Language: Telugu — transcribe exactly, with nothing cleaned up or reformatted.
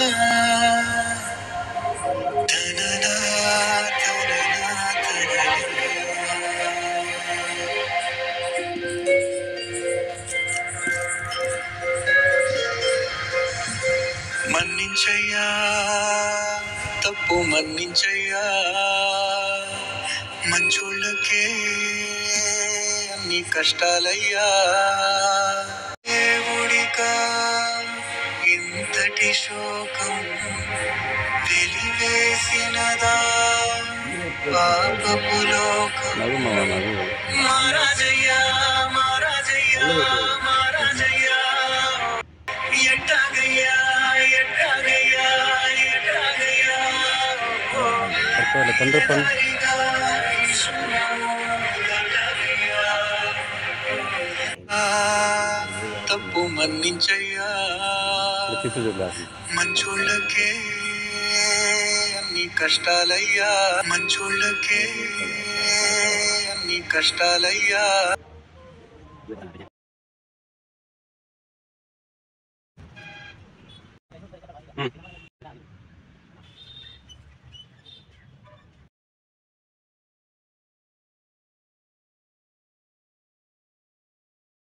తననా తననా తననా మన్నించయ్యా తప్పు మన్నించయ్యా మంచోళ్ళకే అన్ని కష్టాలయ్యా దేవుడికా ఇంతటి శోకం వెలివేసినదా పాపపు లోకం మహారాజయ్యా మహారాజయ్యా మహారాజయ్యా ఎట్టాగయ్యా ఎట్టాగయ్యా ఎట్టాగయ్యా ఎదారిగా తప్పు మన్నించయ్యా మంచోళ్ళకే అన్ని కష్టాలయ్యా మంచోళ్ళకే అన్ని కష్టాలయ్యా